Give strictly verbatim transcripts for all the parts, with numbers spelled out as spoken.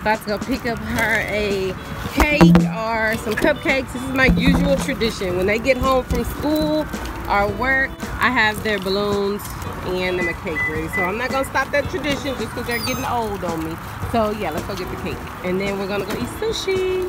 About to go pick up her a cake or some cupcakes. This is my usual tradition. When they get home from school or work, I have their balloons and them a cake ready. So I'm not gonna stop that tradition just because they're getting old on me. So yeah, let's go get the cake. And then we're gonna go eat sushi.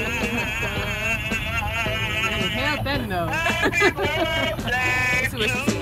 Held that note.